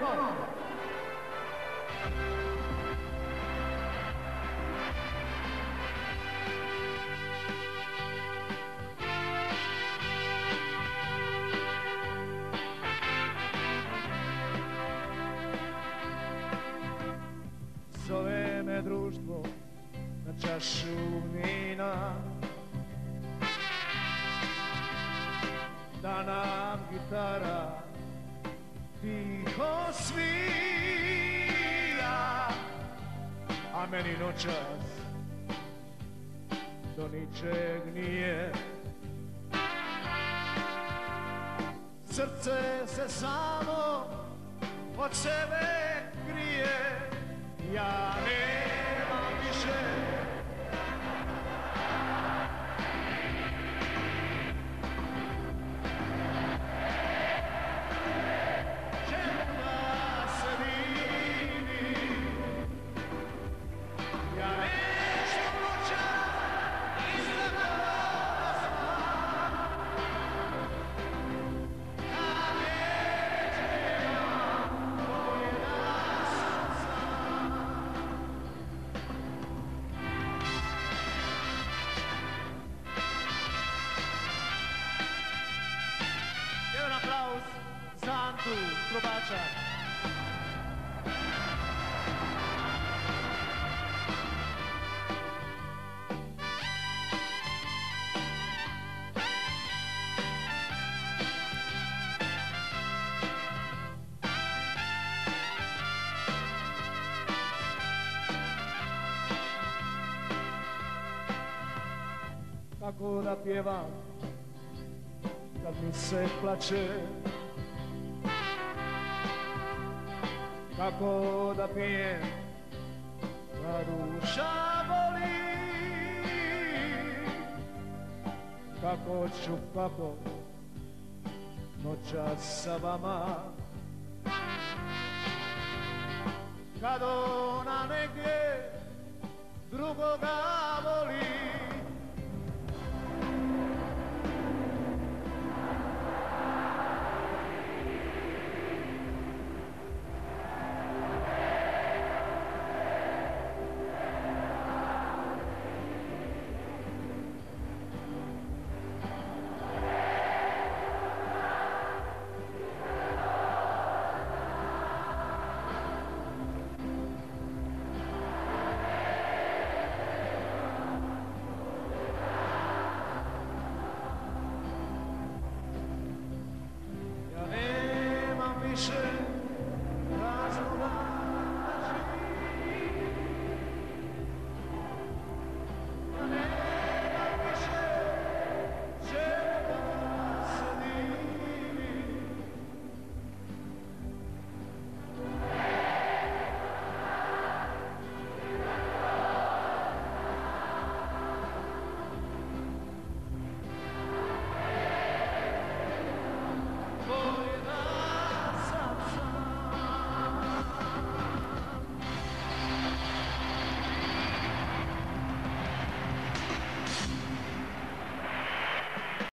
on. Zove me društvo na čašu vina, da nam gitara tiho svira, a meni noćas do ničeg nije. Srce se samo od sebe krije, ja nemam više čega se vidi, ja nešto noćas izgledala sva, kad nećem bolje da sam sam. Jedan aplauz za Antu Trobača. Kako da pjevam kad mi se plače, kako da pijem kad duša boli, kako ću, kako noćas sa vama, kad ona negdje drugoga voli. Ja nemam više